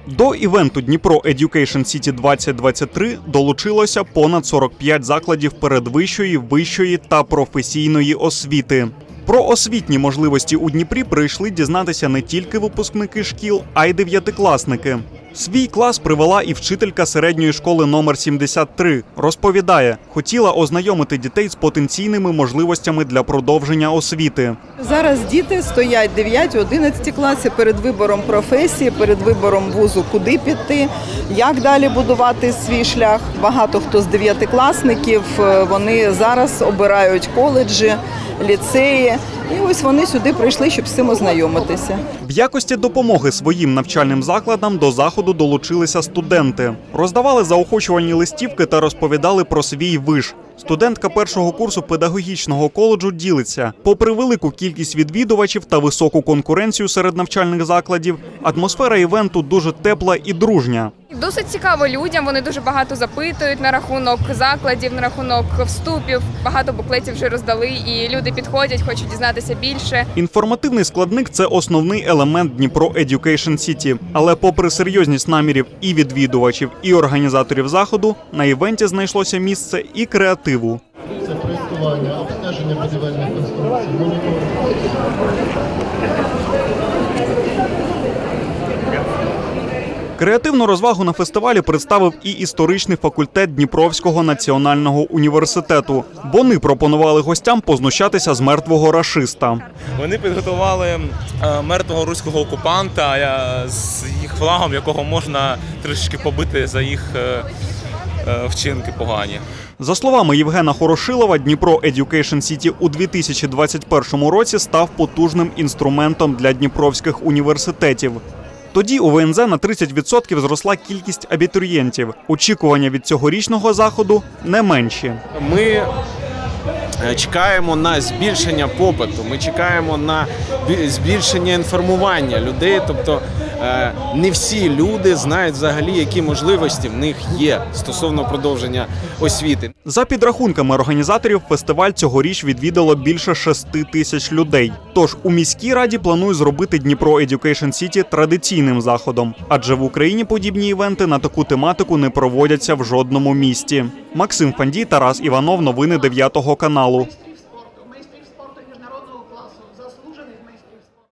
До івенту Дніпро Education City 2023 долучилося понад 45 закладів передвищої, вищої та професійної освіти. Про освітні можливості у Дніпрі прийшли дізнатися не тільки випускники шкіл, а й дев'ятикласники. Свій клас привела і вчителька середньої школи номер 73. Розповідає, хотіла ознайомити дітей з потенційними можливостями для продовження освіти. Зараз діти стоять 9-11 класи перед вибором професії, перед вибором вузу, куди піти, як далі будувати свій шлях. Багато хто з дев'ятикласників, вони зараз обирають коледжі, ліцеї. І ось вони сюди прийшли, щоб з цим ознайомитися. В якості допомоги своїм навчальним закладам до заходу долучилися студенти. Роздавали заохочувальні листівки та розповідали про свій виш. Студентка першого курсу педагогічного коледжу ділиться. Попри велику кількість відвідувачів та високу конкуренцію серед навчальних закладів, атмосфера івенту дуже тепла і дружня. Досить цікаво людям, вони дуже багато запитують на рахунок закладів, на рахунок вступів. Багато буклетів вже роздали і люди підходять, хочуть дізнатися більше. Інформативний складник – це основний елемент Дніпро Education City. Але попри серйозність намірів і відвідувачів, і організаторів заходу, на івенті знайшлося місце і креативу. Це проєктування, обстеження будівельних конструкцій, моніторинг. Креативну розвагу на фестивалі представив і історичний факультет Дніпровського національного університету. Вони пропонували гостям познущатися з мертвого рашиста. Вони підготували мертвого руського окупанта з їх флагом, якого можна трішки побити за їх вчинки погані. За словами Євгена Хорошилова, Дніпро Education City у 2021 році став потужним інструментом для дніпровських університетів. Тоді у ВНЗ на 30% зросла кількість абітурієнтів. Очікування від цьогорічного заходу не менші. Ми чекаємо на збільшення попиту, ми чекаємо на збільшення інформування людей, тобто не всі люди знають взагалі, які можливості в них є стосовно продовження освіти. За підрахунками організаторів, фестиваль цьогоріч відвідало більше 6 тисяч людей. Тож у міській раді планують зробити Дніпро Education City традиційним заходом. Адже в Україні подібні івенти на таку тематику не проводяться в жодному місті. Максим Фандій, Тарас Іванов. Новини 9 каналу.